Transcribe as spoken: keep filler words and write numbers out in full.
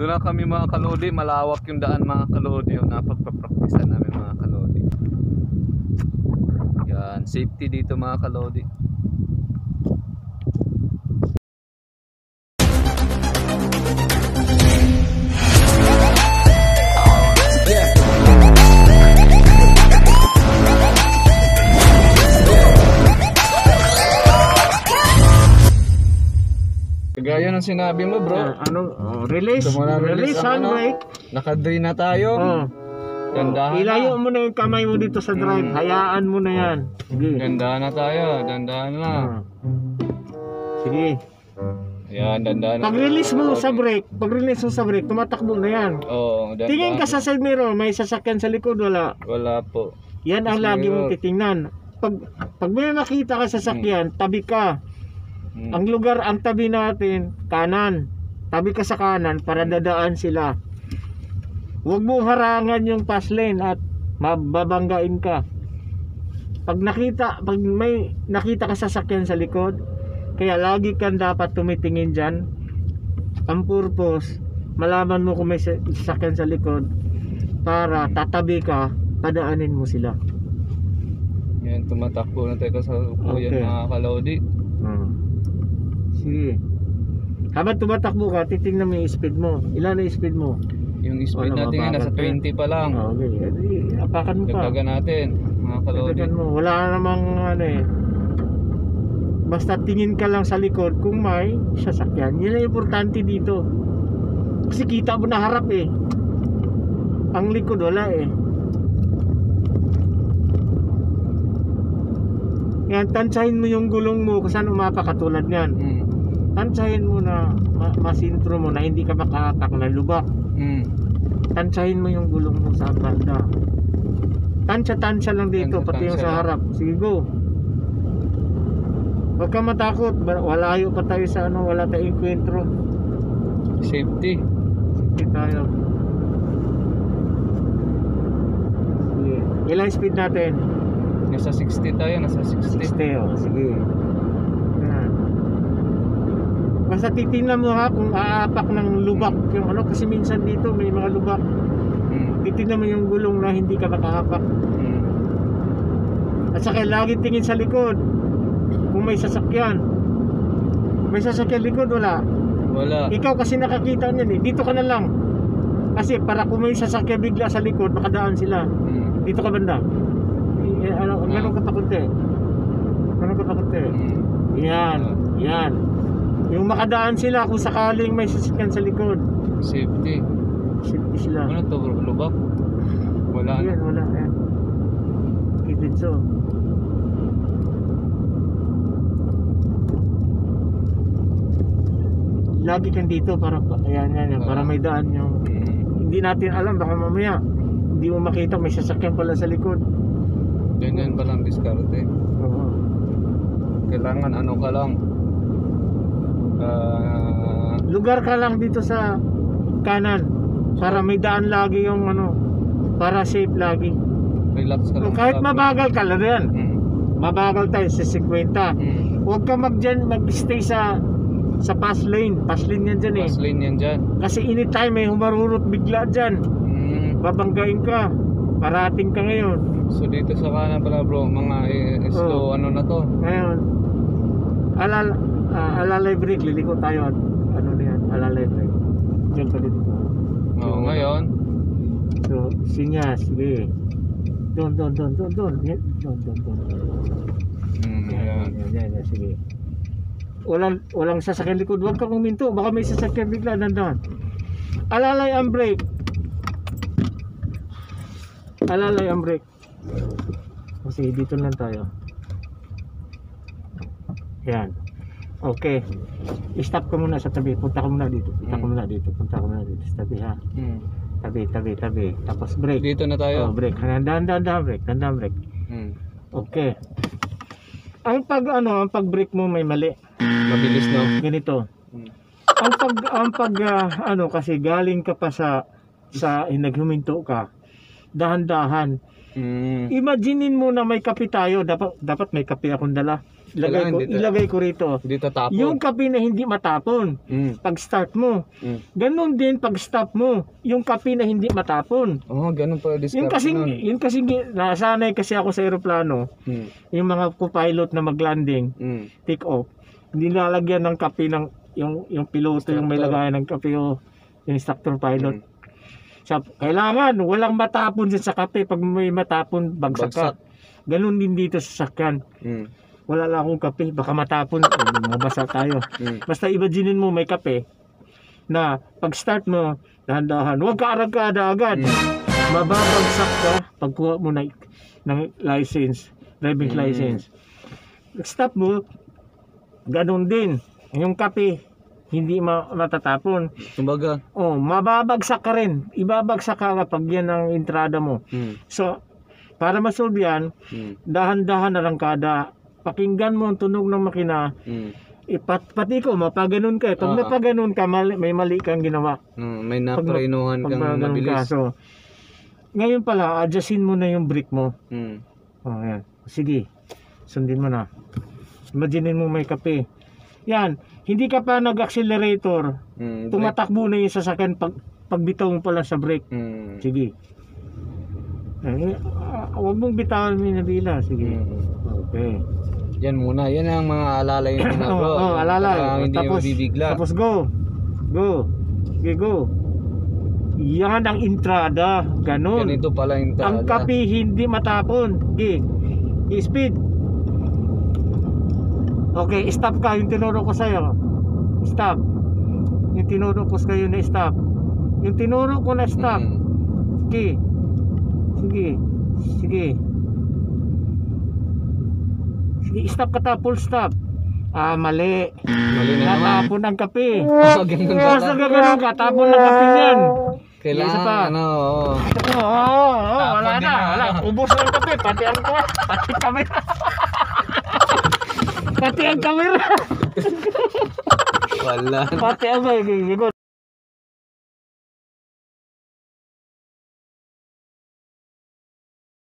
Dito na kami mga kalodi, malawak yung daan mga kalodi, yung napagpapraktisan namin mga kalodi. Yan, safety dito mga kalodi. Kagaya ng sinabi mo bro, Uh, ano, oh, release, Tumula, release, release ang handbrake. naka-drain na tayo. Oh. Dandahan Ilayo na. mo na yung kamay mo dito sa drive. Hmm. Hayaan mo na yan. Sige. Dandahan na tayo, dandahan na. Ah. Sige. Ayan, dandahan na. Pag-release mo sa brake, pag-release mo sa brake, tumatakbo na yan. Oo, dandahan. Tingin ka sa side mirror, may sasakyan sa likod, wala. Wala po. Yan ang Sa lagi mirror. mong titingnan. Pag, pag may nakita ka sa sasakyan, tabi ka. Hmm. Ang lugar, ang tabi natin, kanan. Tabi ka sa kanan para dadaan sila. Huwag mo harangan yung pass lane at mababanggain ka. Pag nakita, pag may nakita ka sa sasakyan sa likod, kaya lagi kang dapat tumitingin dyan. Ang purpose, malaman mo kung may sasakyan sa likod para tatabi ka, padaanin mo sila. Yan, tumatakbo na tayo sa kuyan Okay. mga kalodi. Hmm. Sige. Habang tumatakbo ka, titingnan mo yung speed mo. Ilan na yung speed mo? Yung speed Wala, natin ngayon, nasa mabagal pa. twenty pa lang. Okay. Edi, apakan mo pa. Dagdagan natin mga kalodi. Dagdagan mo. Wala namang ano eh. Basta tingin ka lang sa likod kung may sasakyan. Yan ang importante dito. Kasi kita mo na harap eh. Ang likod wala eh. Yan, tansyahin mo yung gulong mo kung saan umapa katulad yan. Hmm. Tansyahin mo na ma masintro mo na hindi ka makahatak na lubak. Hmm. Tansyahin mo yung gulong mo sa banda. Tansya-tansya lang dito, Tansya-tansya pati yung sa lang. harap. Sige, go. Huwag ka matakot. Ba- Walayo pa tayo sa ano, wala tayong enkwentro. Safety. Sige tayo. Sige. Ilang speed natin? Nasa sixty tayo, nasa sixty. sixty, oh. Sige. Yan. Basta titingnan mo ha kung aapak ng lubak yung ano, kasi minsan dito may mga lubak. Hmm. Titingnan mo yung gulong na hindi ka makahapak. Hmm. At saka lagi tingin sa likod kung may sasakyan. May sasakyan likod, wala. Wala. Ikaw kasi nakakita niyan eh. Dito ka na lang. Kasi para kung may sasakyan bigla sa likod, makadaan sila. Hmm. Dito ka banda. Eh, ano, ganun ka pa kunti. Ganun ka pa kunti. Hmm. Yan, yan. Yung makadaan sila kung sakaling may sasakyan sa likod. Safety. Safety sila. Ano to bro? Lubak? Wala. Yan, wala. Yan. Kitid so. Lagi kang dito para ayan yan, yan para may daan yung Hmm. hindi natin alam, baka mamaya hindi mo makita may sasakyan pala sa likod. Ganyan pa lang diskarte. Oo. Kailangan ano ka lang. Ah, Lugar ka lang dito sa kanan para may daan lagi yung ano, para safe lagi. relax ka lang. Kahit mabagal ka lang yan. Hmm. Mabagal tayo sa fifty. Hmm. Huwag ka mag dyan, mag-stay sa sa pass lane. Pass lane yan dyan eh. Pass lane yan dyan. Kasi anytime may humarurot bigla dyan. Hmm. Babanggain ka. Parating ka ngayon. So dito sa kanan pala bro, mga eh, slow Oh. ano na to. Ngayon, alal, uh, alalay break. Liliko tayo at ano na yan. Alalay break. Diyan ka dito. Oh, ngayon, So, sinya. Sige. Doon, doon, doon, doon, doon. Yan, Doon, doon, doon. hmm, Yan, ayan. yan, yan, yan. Sige. Walang, walang sasakyan likod. Huwag kang uminto. Baka may sasakyan bigla. Nandoon. Alalay ang brake. Alalay ang brake. Kasi dito lang tayo. Yan. Okay. I-stop ka muna sa tabi. Punta ka muna dito. Punta ka Hmm. muna dito. Punta ka muna dito sa tabi ha. Hmm. Tabi, tabi, tabi. Tapos brake. Dito na Oh, tayo. brake. Dahan, dahan, dahan, brake. Dahan, dahan, brake. Hmm. Okay. Ang pag ano, ang pag brake mo may mali. Mabilis no. Ganito. Hmm. Ang pag ang pag ah, ano kasi galing ka pa sa sa eh, naghuminto ka. Dahan-dahan. Hmm. Imaginein mo na may kape tayo, dapat dapat may kape akong dala. ilagay Kailangan ko, dito. ilagay ko rito. Hindi tatapon. Yung kape na hindi matapon, Mm. pag start mo. Mm. Ganun din pag stop mo, yung kape na hindi matapon. Oh, ganun pala discard Yun kasi, nun. yun kasi, nasanay kasi ako sa eroplano, Mm. yung mga co-pilot na mag-landing, Mm. take off, nilalagyan ng kape ng, yung, yung piloto yung may Instructor. lagayan ng kape o yung instructor pilot. Mm. Sa, kailangan, walang matapon dyan sa kape. Pag may matapon, bagsak ka. Bagsak. Ganun din dito sa sakyan. Mm. Wala lang akong kape, baka matapon, eh, mabasa tayo. Mm. Basta imaginin mo may kape na pag start mo, dahan-dahan, huwag ka aragkada agad. Mm. Mababagsak ka pagkuha mo na, ng license, driving Mm. license. Stop mo, ganun din. Yung kape, hindi ma- matatapon. Kumbaga. Oh, mababagsak ka rin. Ibabagsak ka kapag yan ang entrada mo. Mm. So, para masolve yan, Mm. dahan-dahan na lang kada. Pakinggan mo ang tunog ng makina. Mm. Ipat, pati ko, mapaganon ka. Pag Oo. napaganon ka, mali, may mali kang ginawa. Mm. May Pag- naprainuhan Pag kang napaganon ka. mabilis. So, ngayon pala, adjustin mo na yung brake mo. Mm. Oh, yan. Sige, sundin mo na. Imaginin mo may kape. Yan, hindi ka pa nag-accelerator. Mm. Tumatakbo na yung sasakyan pag, pagbitaw mo pala sa brake. Mm. Sige. Eh, ah, huwag mong bitawan mo yung nabila. Sige. Mm. Okay. Yan muna. Yan ang mga alalay muna, Oo, bro. oh, alalay. Para hindi Tapos, mabibigla. tapos go. Go. Sige, go. Yan ang entrada. Ganon. Ganito pala yung Ang tala. kape hindi matapon. Sige. Speed. Okay, stop ka. Yung tinuro ko sa'yo. Stop. Yung tinuro ko sa'yo na stop. Yung tinuro ko na stop. Mm. Sige. Sige. Sige. Sige, stop ka ta. Full stop. Ah, mali. Mali na naman. Natapon ang kape. Oh, ganun Basta pala. gagawin ka. Tapon ng kape yan. Kailangan, Isa pa. ano, oo. Oo, oo, oo, wala Tapon din na. na. Wala. Ubos na ang kape. Pati ang pati kamera. Pati ang kamera. Wala. Pati ang